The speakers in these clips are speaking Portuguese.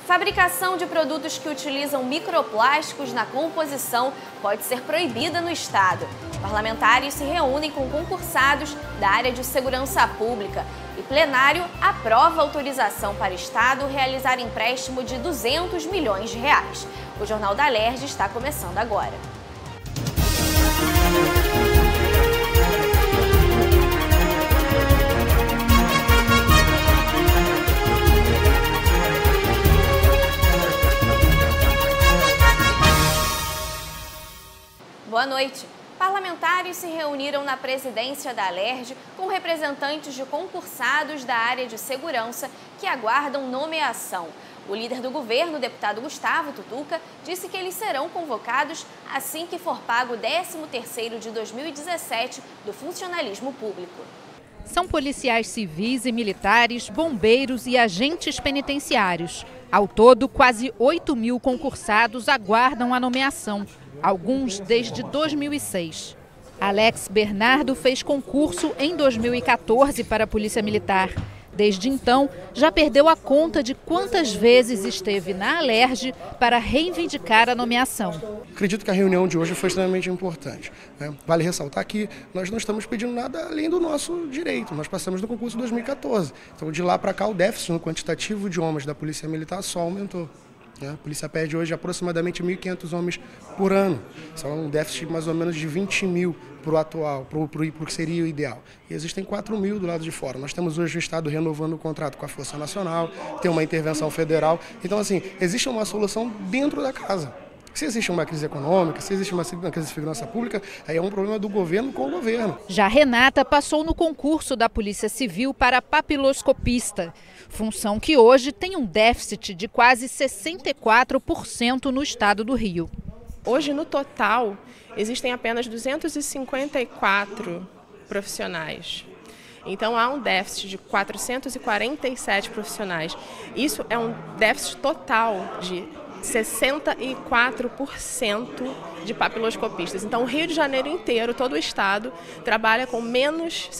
fabricação de produtos que utilizam microplásticos na composição pode ser proibida no estado. Parlamentares se reúnem com concursados da área de segurança pública e plenário aprova autorização para o estado realizar empréstimo de 200 milhões de reais. O Jornal da Alerj está começando agora. Boa noite. Parlamentares se reuniram na presidência da Alerj com representantes de concursados da área de segurança que aguardam nomeação. O líder do governo, o deputado Gustavo Tutuca, disse que eles serão convocados assim que for pago o 13º de 2017 do funcionalismo público. São policiais civis e militares, bombeiros e agentes penitenciários. Ao todo, quase 8.000 concursados aguardam a nomeação, alguns desde 2006. Alex Bernardo fez concurso em 2014 para a Polícia Militar. Desde então, já perdeu a conta de quantas vezes esteve na Alerj para reivindicar a nomeação. Acredito que a reunião de hoje foi extremamente importante, né? Vale ressaltar que nós não estamos pedindo nada além do nosso direito. Nós passamos no concurso de 2014. Então, de lá para cá, o déficit no quantitativo de homens da Polícia Militar só aumentou. A polícia perde hoje aproximadamente 1.500 homens por ano. Isso é um déficit mais ou menos de 20.000 para o atual, para o que seria o ideal. E existem 4.000 do lado de fora. Nós temos hoje o Estado renovando o contrato com a Força Nacional, tem uma intervenção federal. Então, assim, existe uma solução dentro da casa. Se existe uma crise econômica, se existe uma crise de segurança pública, aí é um problema do governo com o governo. Já Renata passou no concurso da Polícia Civil para papiloscopista, função que hoje tem um déficit de quase 64% no estado do Rio. Hoje, no total, existem apenas 254 profissionais. Então, há um déficit de 447 profissionais. Isso é um déficit total de 64% de papiloscopistas. Então, o Rio de Janeiro inteiro, todo o estado, trabalha com menos,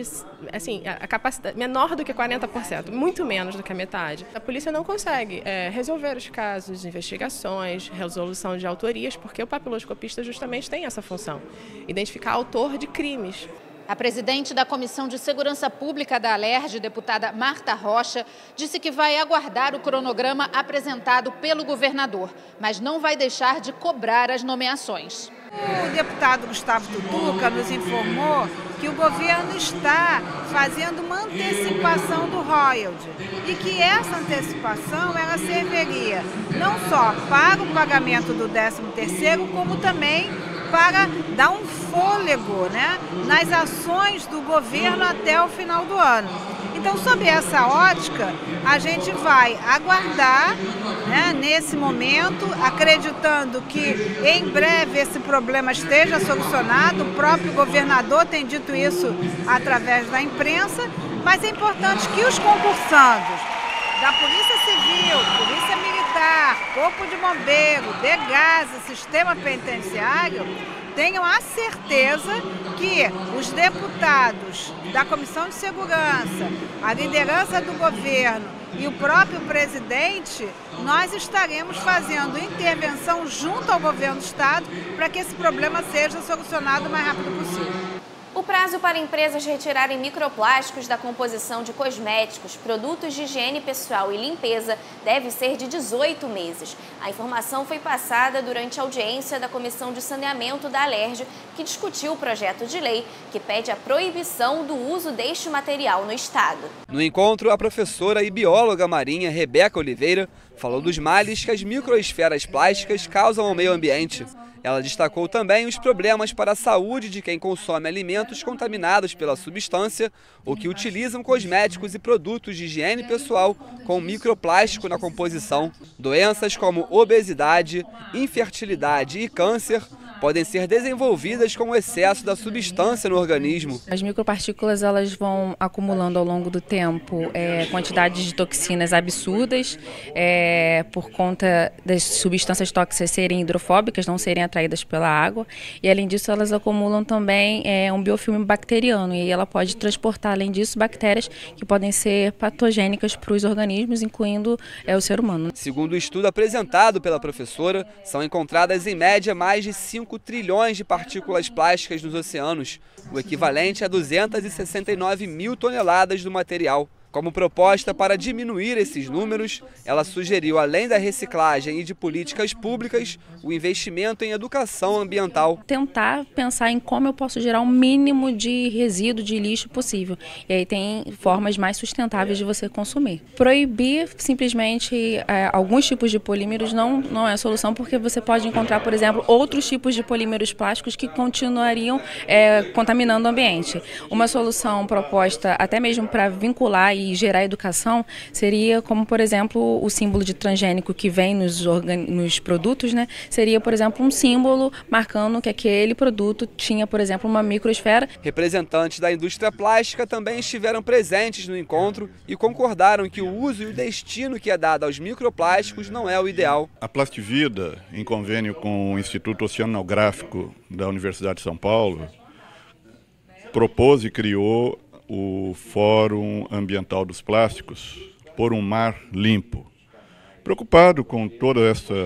a capacidade menor do que 40%, muito menos do que a metade. A polícia não consegue resolver os casos, investigações, resolução de autorias, porque o papiloscopista justamente tem essa função, identificar autor de crimes. A presidente da Comissão de Segurança Pública da Alerj, deputada Marta Rocha, disse que vai aguardar o cronograma apresentado pelo governador, mas não vai deixar de cobrar as nomeações. O deputado Gustavo Tutuca nos informou que o governo está fazendo uma antecipação do royalty e que essa antecipação ela serviria não só para o pagamento do 13º, como também para dar um fôlego, né, nas ações do governo até o final do ano. Então, sob essa ótica, a gente vai aguardar, né, nesse momento, acreditando que em breve esse problema esteja solucionado. O próprio governador tem dito isso através da imprensa, mas é importante que os concursandos da Polícia Civil, Polícia Militar, Corpo de Bombeiro, DGASA, Sistema Penitenciário, tenham a certeza que os deputados da Comissão de Segurança, a liderança do governo e o próprio presidente, nós estaremos fazendo intervenção junto ao governo do estado para que esse problema seja solucionado o mais rápido possível. O prazo para empresas retirarem microplásticos da composição de cosméticos, produtos de higiene pessoal e limpeza deve ser de 18 meses. A informação foi passada durante a audiência da Comissão de Saneamento da Alerj, que discutiu o projeto de lei que pede a proibição do uso deste material no estado. No encontro, a professora e bióloga marinha Rebeca Oliveira falou dos males que as microesferas plásticas causam ao meio ambiente. Ela destacou também os problemas para a saúde de quem consome alimentos contaminados pela substância ou que utilizam cosméticos e produtos de higiene pessoal com microplástico na composição. Doenças como obesidade, infertilidade e câncer podem ser desenvolvidas com o excesso da substância no organismo. As micropartículas elas vão acumulando ao longo do tempo quantidades de toxinas absurdas por conta das substâncias tóxicas serem hidrofóbicas, não serem atraídas pela água, e além disso elas acumulam também um biofilme bacteriano, e aí ela pode transportar, além disso, bactérias que podem ser patogênicas para os organismos, incluindo o ser humano. Segundo o estudo apresentado pela professora, são encontradas em média mais de 5 trilhões de partículas plásticas nos oceanos, o equivalente a 269 mil toneladas do material. Como proposta para diminuir esses números, ela sugeriu, além da reciclagem e de políticas públicas, o investimento em educação ambiental. Tentar pensar em como eu posso gerar o mínimo de resíduo, de lixo possível. E aí tem formas mais sustentáveis de você consumir. Proibir simplesmente alguns tipos de polímeros não é a solução, porque você pode encontrar, por exemplo, outros tipos de polímeros plásticos que continuariam contaminando o ambiente. Uma solução proposta até mesmo para vincular e gerar educação seria como, por exemplo, o símbolo de transgênico que vem nos produtos, né? Seria, por exemplo, um símbolo marcando que aquele produto tinha, por exemplo, uma microesfera. Representantes da indústria plástica também estiveram presentes no encontro e concordaram que o uso e o destino que é dado aos microplásticos não é o ideal. A Plastivida, em convênio com o Instituto Oceanográfico da Universidade de São Paulo, propôs e criou o Fórum Ambiental dos Plásticos por um mar limpo, preocupado com todo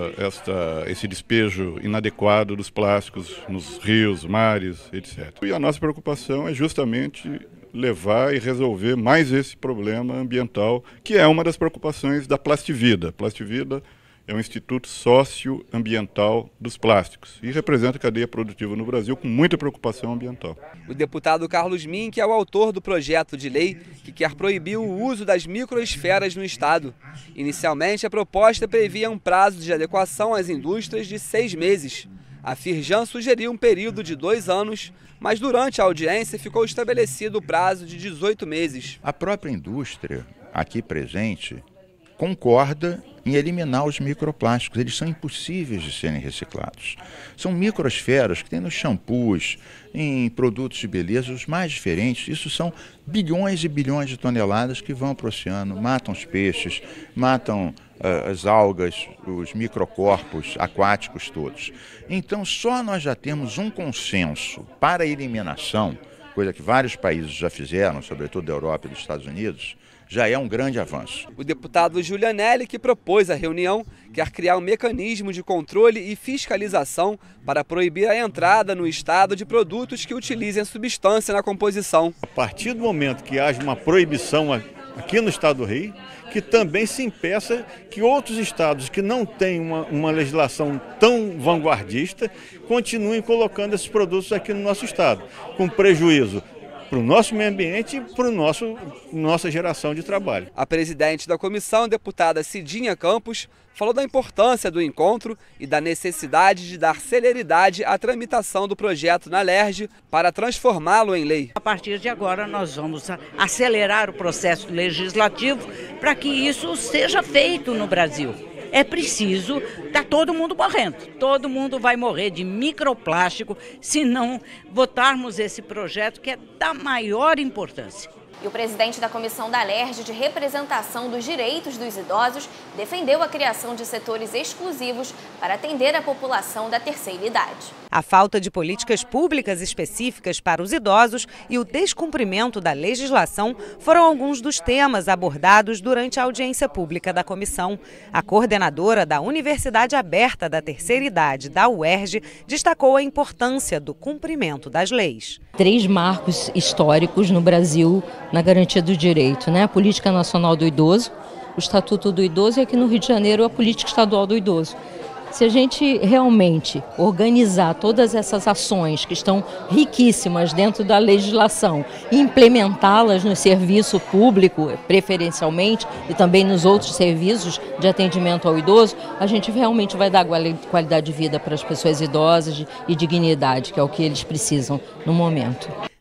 esse despejo inadequado dos plásticos nos rios, mares, etc. E a nossa preocupação é justamente levar e resolver mais esse problema ambiental, que é uma das preocupações da Plastivida. Plastivida é um instituto socioambiental dos plásticos e representa a cadeia produtiva no Brasil com muita preocupação ambiental. O deputado Carlos Mink é o autor do projeto de lei que quer proibir o uso das microesferas no Estado. Inicialmente, a proposta previa um prazo de adequação às indústrias de 6 meses. A Firjan sugeriu um período de 2 anos, mas durante a audiência ficou estabelecido o prazo de 18 meses. A própria indústria, aqui presente, concorda em eliminar os microplásticos. Eles são impossíveis de serem reciclados. São microesferas que tem nos shampoos, em produtos de beleza, os mais diferentes. Isso são bilhões e bilhões de toneladas que vão para o oceano, matam os peixes, matam as algas, os microcorpos aquáticos todos. Então, só nós já temos um consenso para a eliminação, coisa que vários países já fizeram, sobretudo da Europa e dos Estados Unidos, já é um grande avanço. O deputado Giulianelli, que propôs a reunião, quer criar um mecanismo de controle e fiscalização para proibir a entrada no Estado de produtos que utilizem a substância na composição. A partir do momento que haja uma proibição aqui no Estado do Rio, que também se impeça que outros estados que não têm uma legislação tão vanguardista continuem colocando esses produtos aqui no nosso estado, com prejuízo para o nosso meio ambiente e para nossa geração de trabalho. A presidente da comissão, deputada Cidinha Campos, falou da importância do encontro e da necessidade de dar celeridade à tramitação do projeto na LERJ para transformá-lo em lei. A partir de agora nós vamos acelerar o processo legislativo para que isso seja feito no Brasil. É preciso, está todo mundo morrendo, todo mundo vai morrer de microplástico se não votarmos esse projeto que é da maior importância. E o presidente da Comissão da LERJ de Representação dos Direitos dos Idosos defendeu a criação de setores exclusivos para atender a população da terceira idade. A falta de políticas públicas específicas para os idosos e o descumprimento da legislação foram alguns dos temas abordados durante a audiência pública da comissão. A coordenadora da Universidade Aberta da Terceira Idade, da UERJ, destacou a importância do cumprimento das leis. 3 marcos históricos no Brasil na garantia do direito, né? A Política Nacional do Idoso, o Estatuto do Idoso e aqui no Rio de Janeiro a Política Estadual do Idoso. Se a gente realmente organizar todas essas ações que estão riquíssimas dentro da legislação e implementá-las no serviço público, preferencialmente, e também nos outros serviços de atendimento ao idoso, a gente realmente vai dar qualidade de vida para as pessoas idosas e dignidade, que é o que eles precisam no momento.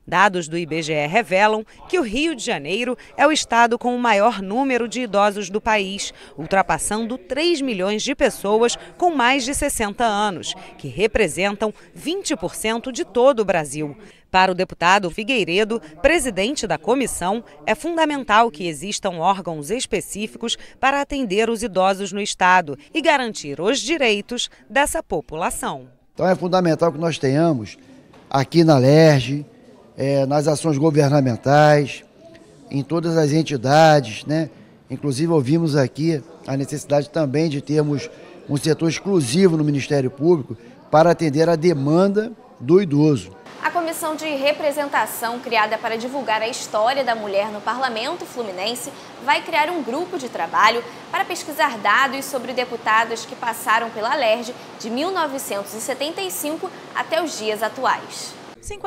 Dados do IBGE revelam que o Rio de Janeiro é o estado com o maior número de idosos do país, ultrapassando 3 milhões de pessoas com mais de 60 anos, que representam 20% de todo o Brasil. Para o deputado Figueiredo, presidente da comissão, é fundamental que existam órgãos específicos para atender os idosos no estado e garantir os direitos dessa população. Então é fundamental que nós tenhamos aqui na LERJ, nas ações governamentais, em todas as entidades, né? Inclusive ouvimos aqui a necessidade também de termos um setor exclusivo no Ministério Público para atender a demanda do idoso. A Comissão de Representação, criada para divulgar a história da mulher no Parlamento Fluminense, vai criar um grupo de trabalho para pesquisar dados sobre deputados que passaram pela LERJ de 1975 até os dias atuais.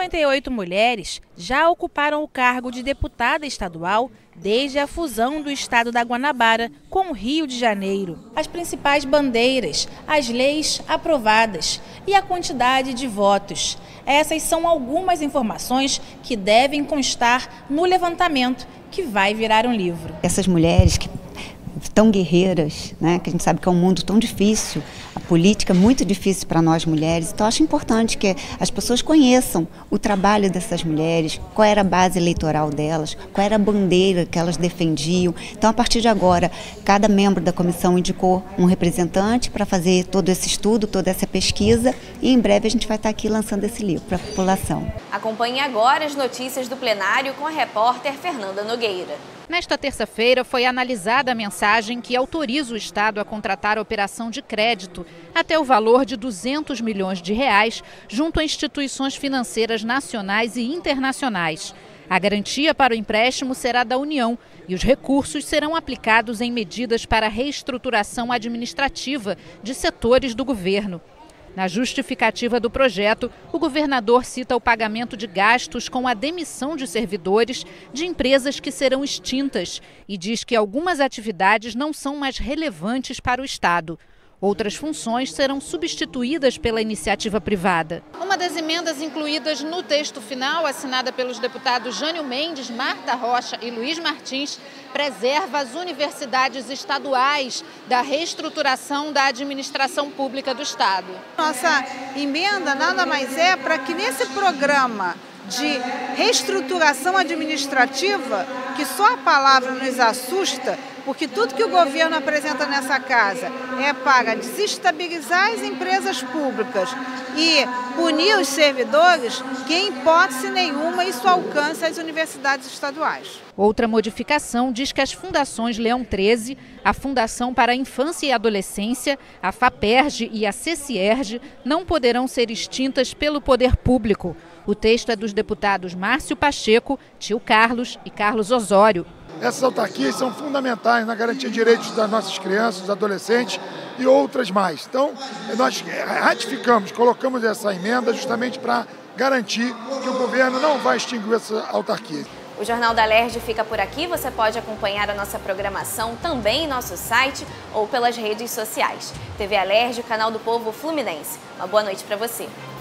58 mulheres já ocuparam o cargo de deputada estadual desde a fusão do estado da Guanabara com o Rio de Janeiro. As principais bandeiras, as leis aprovadas e a quantidade de votos. Essas são algumas informações que devem constar no levantamento, que vai virar um livro. Essas mulheres que tão guerreiras, né, que a gente sabe que é um mundo tão difícil, a política é muito difícil para nós mulheres, então acho importante que as pessoas conheçam o trabalho dessas mulheres, qual era a base eleitoral delas, qual era a bandeira que elas defendiam. Então, a partir de agora, cada membro da comissão indicou um representante para fazer todo esse estudo, toda essa pesquisa, e em breve a gente vai estar aqui lançando esse livro para a população. Acompanhe agora as notícias do plenário com a repórter Fernanda Nogueira. Nesta terça-feira foi analisada a mensagem que autoriza o Estado a contratar a operação de crédito até o valor de R$200 milhões junto a instituições financeiras nacionais e internacionais. A garantia para o empréstimo será da União e os recursos serão aplicados em medidas para a reestruturação administrativa de setores do governo. Na justificativa do projeto, o governador cita o pagamento de gastos com a demissão de servidores de empresas que serão extintas e diz que algumas atividades não são mais relevantes para o Estado. Outras funções serão substituídas pela iniciativa privada. Uma das emendas incluídas no texto final, assinada pelos deputados Jânio Mendes, Marta Rocha e Luiz Martins, preserva as universidades estaduais da reestruturação da administração pública do Estado. Nossa emenda nada mais é para que nesse programa de reestruturação administrativa, que só a palavra nos assusta, porque tudo que o governo apresenta nessa casa é para desestabilizar as empresas públicas e punir os servidores, que em hipótese nenhuma isso alcança as universidades estaduais. Outra modificação diz que as fundações Leão 13, a Fundação para a Infância e Adolescência, a FAPERJ e a CECIERJ não poderão ser extintas pelo poder público. O texto é dos deputados Márcio Pacheco, Tio Carlos e Carlos Osório. Essas autarquias são fundamentais na garantia de direitos das nossas crianças, dos adolescentes e outras mais. Então, nós ratificamos, colocamos essa emenda justamente para garantir que o governo não vai extinguir essa autarquia. O Jornal da LERJ fica por aqui. Você pode acompanhar a nossa programação também em nosso site ou pelas redes sociais. TV LERJ, o canal do povo fluminense. Uma boa noite para você.